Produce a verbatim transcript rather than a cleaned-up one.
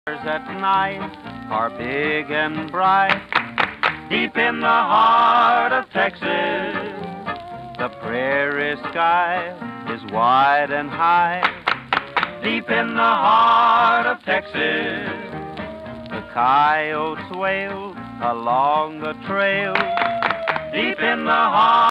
At night are big and bright. Deep in the heart of Texas, the prairie sky is wide and high. Deep in the heart of Texas, the coyotes wail along the trail. Deep in the heart